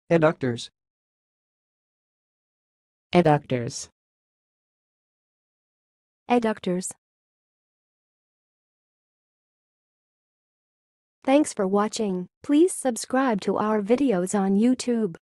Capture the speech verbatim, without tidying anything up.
Eductors. Eductors. Eductors. Thanks for watching. Please subscribe to our videos on YouTube.